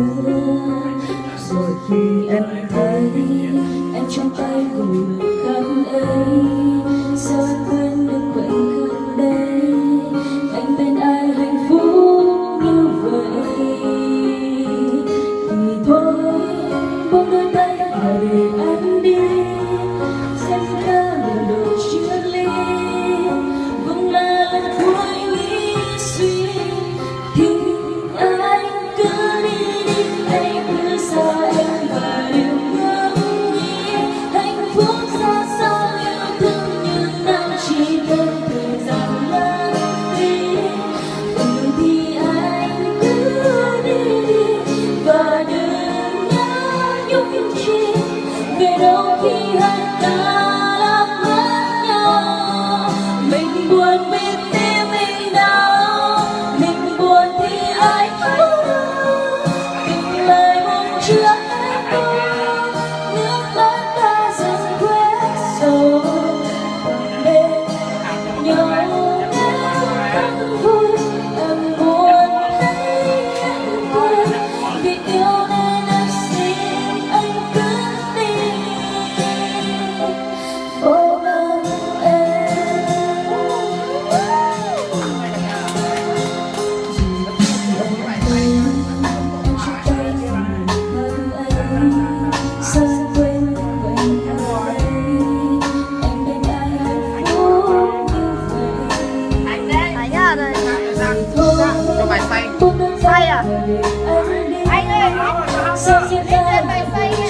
Rồi khi em thấy em trong tay cùng khăn ấy, sao em quên được khoảnh khắc đấy, anh bên ai hạnh phúc như vậy. Thì thôi buông đôi tay và để anh đi, xem ca lần đầu chia ly, cũng là lần cuối nghĩ suy. Thì anh cứ đi đi, anh cứ xa em và đừng ngẫm nghĩ hạnh phúc ra sao, yêu thương như đang chỉ cần thời gian lãng phí. Thì anh cứ đi đi và đừng nhớ nhung chi, về đâu khi hai ta làm mất nhau. Mình buồn vì tim mình đau, mình buồn thì ai thấu tình lời buồn chưa hết đâu, nước mắt ta dần quét sầu bên nhau. Em vui em buồn thấy em quên, vì yêu nên em xin anh cứ đi ôm em. Sao em quên vậy anh bên ai hạnh phúc như vậy. Anh đấy. Đấy nhá rồi. Cho bài xanh. Xay à? Anh ơi, sao diễn ra bài xay.